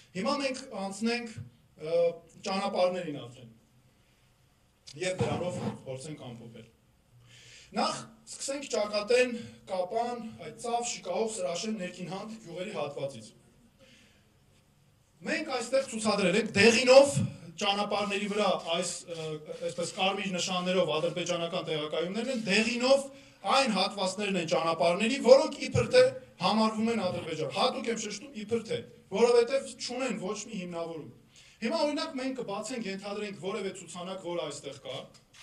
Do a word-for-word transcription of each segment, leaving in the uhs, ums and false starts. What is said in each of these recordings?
Հիմա մենք անցնենք ճանապարհներին արդեն։ Եվ դրանով փորձենք ամփոփել։ Նախ սկսենք ճակատեն կապան այդ ծավ շիկահող սրաշեն ներքին հանք գյուղերի հատվածից։ Մենք այստեղ ցուցադրել ենք դեղինով ճանապարհների վրա այս այսպես կարմիր նշաններով ադրբեջանական տեղակայումներն են, դեղինով այն հատվածներն են ճանապարհների, որոնք իբր թե համարվում են Ադրբեջան։ Հատուկ եմ շեշտում իբր թե, որովհետև չունեն ոչ մի հիմնավորում։ Հիմա օրինակ մենք կբացենք, ենթադրենք որևէ ցուցանակ, որ այստեղ կա,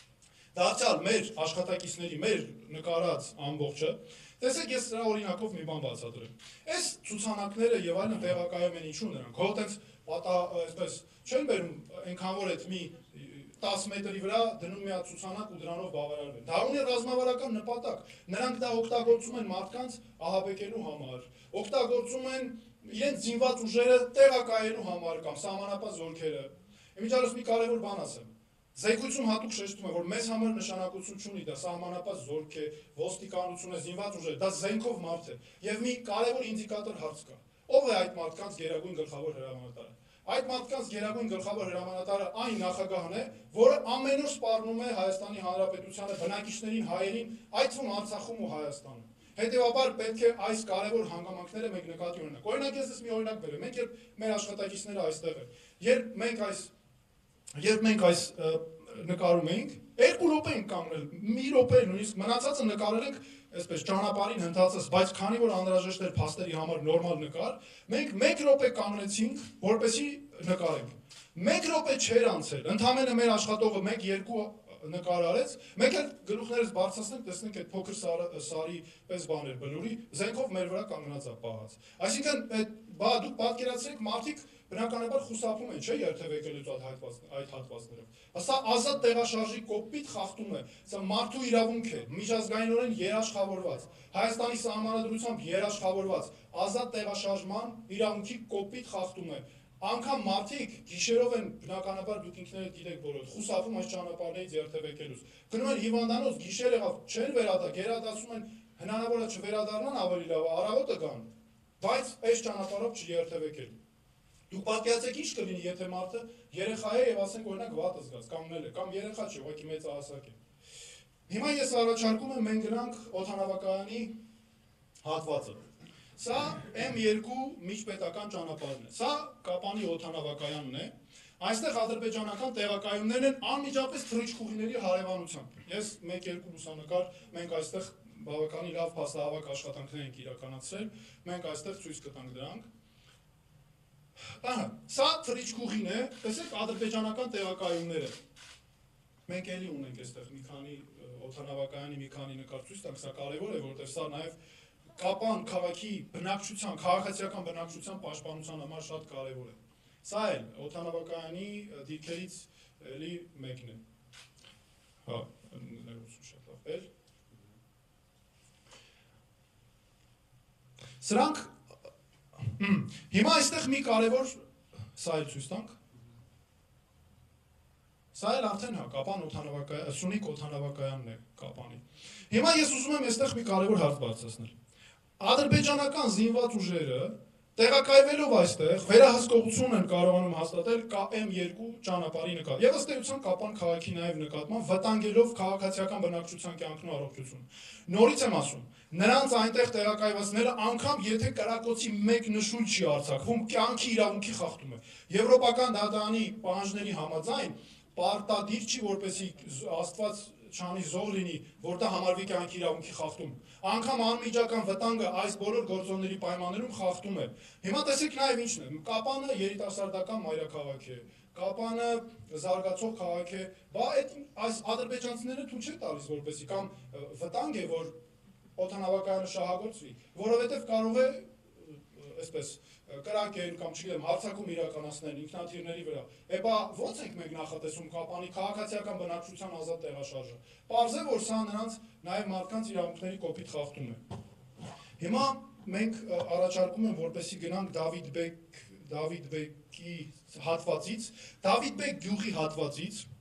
դարձյալ մեր աշխատակիցների, մեր նկարած ամբողջը, տեսեք ես սրա օրինակով մի բան բացատրեմ։ Այս ցուցանակները եւ այլն տեղակայում են ինչու նրանք, հո տենց պատա այսպես չեն բերում այնքան որ այդ մի տասը մետրի վրա դնում մի հատ ցուցանակ ու դրանով բավարարվում։ Դա ունի ռազմավարական նպատակ։ Նրանք դա օգտագործում են մարդկանց ահաբեկելու համար, օգտագործում են իրենց զինված ուժերը տեղակայելու համար կամ սահմանապահ զորքերը։ Իմիջիայլոց մի կարևոր բան ասեմ։ Զեկույցում հատուկ շեշտում է, որ մեզ համար նշանակություն չունի, դա սահմանապահ զորք է, ոստիկանություն է, զինված ուժեր, դա զենքով մարդ է։ Եվ մի կարևոր ինդիկատոր հարց կա։ Ո՞վ է այդ մարդկանց գերագույն գլխավոր հրամանատարը։ Այդ մարդկանց գերագույն գլխավոր հրամանատարը այն նախագահն է, որը ամեն օր սպառնում է Հայաստանի Հանրապետությանը, բնակիչներին, հայերին, այդ թվում Արցախում ու Հայաստանում։ Հետևաբար պետք է այս կարևոր հանգամանքները մենք նկատի ունենանք։ Օրինակ ես մի օրինակ բերեմ, մենք երբ մեր աշխատակիցները այստեղ են, երբ մենք այս երբ մենք այս նկարում էինք, երկու րոպե ենք կանգնել, մի րոպե նույնիսկ մնացածը նկարել ենք այսպես ճանապարհին հնդածս, բայց քանի որ անհրաժեշտ էր փաստերի համար նորմալ նկար, մենք մեկ րոպե կանգնեցինք, որպեսզի նկարենք։ Մեկ րոպե չէր անցել, ընդհանրապես մեր աշխատողը մեկ երկու նկար արեց, մեկ էլ գլուխներս բարձրացնենք, տեսնենք այդ փոքր սարի պես բաներ բլուրի, զենքով մեր վրա կանգնած է պահած։ Այսինքն այդ բա դուք պատկերացրեք մարդիկ բնականաբար խուսափում են, չէ՞, երթևեկելուց այդ հատվածներով։ Սա ազատ տեղաշարժի կոպիտ խախտում է, սա մարդու իրավունք է, միջազգայինորեն երաշխավորված, Հայաստանի սահմանադրությամբ երաշխավորված, ազատ տեղաշարժման իրավունքի կոպիտ խախտում է։ Անգամ մարդիկ գիշերով են բնականաբար դուք ինքներդ գիտեք բոլոր, խուսափում այս ճանապարհներից երթևեկելուց։ Գնում են հիվանդանոց, գիշեր եղավ, չեն վերադառ, գերադասում են հնարավոր է չվերադառնան ավելի լավ, առավոտը գան, բայց այս ճանապարհով չերթևեկել։ Դուք պատկերացեք ինչ կլինի, եթե մարդը երեխա է եւ ասենք օրինակ վատ զգաց, կանգնել է, կամ երեխա չէ, ուղղակի մեծահասակ է։ Հիմա ես առաջարկում եմ մենք գնանք օդանավակայանի հատվածը։ Սա էմ երկու միջպետական ճանապարհն է։ Սա Կապանի օդանավակայանն է։ Այստեղ ադրբեջանական տեղակայումներն են անմիջապես թռիչքուղիների հարևանությամբ։ Ես մեկ երկու լուսանկար մենք այստեղ բավականին լավ փաստահավաք աշխատանքներ ենք իրականացրել, մենք այստեղ ցույց կտանք դրանք։ Ահա, սա թռիչքուղին է, տեսեք ադրբեջանական տեղակայումները։ Մենք էլի ունենք այստեղ մի քանի օդանավակայանի մի քանի նկար ցույց տանք, սա կարևոր է, որովհետև սա նաև Կապան քաղաքի բնակչության, քաղաքացիական բնակչության պաշտպանության համար շատ կարևոր է։ Սա էլ օդանավակայանի դիրքերից էլի մեկն է։ Հա, ներողություն շատ լավ էլ։ Սրանք հիմա այստեղ մի կարևոր սա էլ ցույց տանք։ Սա էլ արդեն հա Կապան օդանավակայան, Սյունիք օդանավակայանն է Կապանի։ Հիմա ես ուզում եմ այստեղ մի կարևոր հարց բարձրացնել։ Ադրբեջանական զինված ուժերը տեղակայվելով այստեղ վերահսկողություն են կարողանում հաստատել էմ երկու ճանապարհի նկատմամբ եւ ըստ էության Կապան քաղաքի նաեւ նկատմամբ վտանգելով քաղաքացիական բնակչության կյանքն ու առողջությունը։ Նորից եմ ասում, նրանց այնտեղ տեղակայվածները անգամ եթե կրակոցի մեկ նշույլ չի արձակվում, կյանքի իրավունքի խախտում է։ Եվրոպական դատարանի պահանջների համաձայն պարտադիր չի, որպեսզի Աստված չանի զոհ լինի, որ դա համարվի կյանքի իրավունքի խախտում։ Անգամ անմիջական վտանգը այս բոլոր գործոնների պայմաններում խախտում է։ Հիմա տեսեք նաև ինչն է, Կապանը երիտասարդական մայրաքաղաք է, Կապանը զարգացող քաղաք է, բա այդ այս ադրբեջանցիները թույլ չէ տալիս որպեսզի կամ վտանգ է, որ օդանավակայանը շահագործվի, որովհետև կարող է այսպես կրակել կամ չգիտեմ հարձակում իրականացնել ինքնաթիռների վրա։ Էբա ո՞նց ենք մենք նախատեսում Կապանի քաղաքացիական բնակչության ազատ տեղաշարժը։ Պարզ է, որ սա նրանց նաև մարդկանց իրավունքների կոպիտ խախտում է։ Հիմա մենք առաջարկում եմ, որպեսզի գնանք Դավիթ Բեկ Դավիթ Բեկի հատվածից, Դավիթ Բեկ գյուղի հատվածից